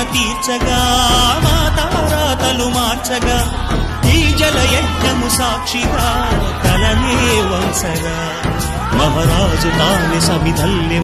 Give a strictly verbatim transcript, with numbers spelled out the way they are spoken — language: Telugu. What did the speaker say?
తీర్చగా మాతారాతలు మార్చగా ఈ జలయజ్ఞము సాక్షిగా తలనే వంచగా మహారాజు తాని సమిధల్లి